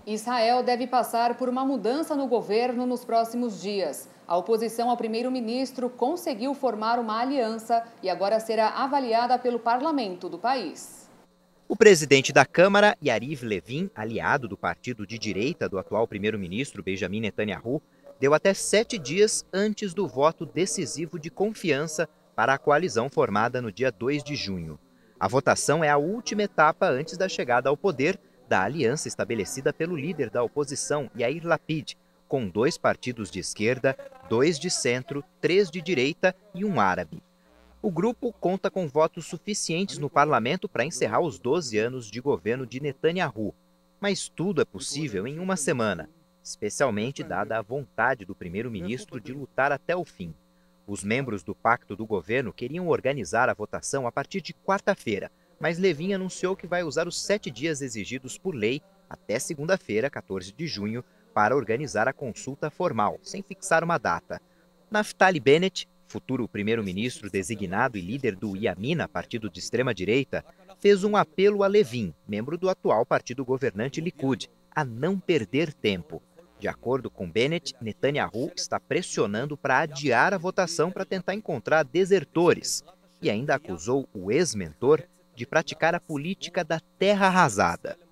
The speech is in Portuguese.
Israel deve passar por uma mudança no governo nos próximos dias. A oposição ao primeiro-ministro conseguiu formar uma aliança e agora será avaliada pelo parlamento do país. O presidente da Câmara, Yariv Levin, aliado do partido de direita do atual primeiro-ministro Benjamin Netanyahu, deu até 7 dias antes do voto decisivo de confiança para a coalizão formada no dia 2 de junho. A votação é a última etapa antes da chegada ao poder da aliança estabelecida pelo líder da oposição, Yair Lapid, com 2 partidos de esquerda, 2 de centro, 3 de direita e um árabe. O grupo conta com votos suficientes no parlamento para encerrar os 12 anos de governo de Netanyahu. Mas tudo é possível em uma semana, especialmente dada a vontade do primeiro-ministro de lutar até o fim. Os membros do pacto do governo queriam organizar a votação a partir de quarta-feira, mas Levin anunciou que vai usar os 7 dias exigidos por lei até segunda-feira, 14 de junho, para organizar a consulta formal, sem fixar uma data. Naftali Bennett, futuro primeiro-ministro designado e líder do Yamina, partido de extrema-direita, fez um apelo a Levin, membro do atual partido governante Likud, a não perder tempo. De acordo com Bennett, Netanyahu está pressionando para adiar a votação para tentar encontrar desertores e ainda acusou o ex-mentor de praticar a política da terra arrasada.